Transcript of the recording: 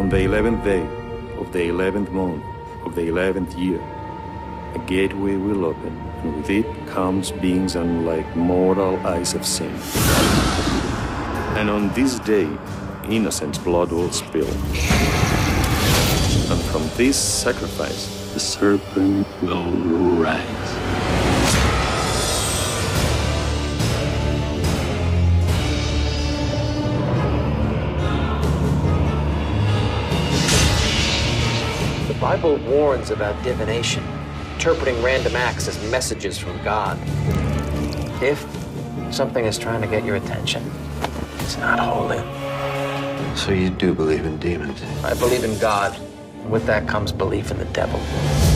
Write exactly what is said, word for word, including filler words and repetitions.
On the eleventh day of the eleventh month of the eleventh year, a gateway will open, and with it comes beings unlike mortal eyes have seen. And on this day, innocent blood will spill. And from this sacrifice, the serpent will rise. The Bible warns about divination, interpreting random acts as messages from God. If something is trying to get your attention, it's not holy. So you do believe in demons? I believe in God, and with that comes belief in the devil.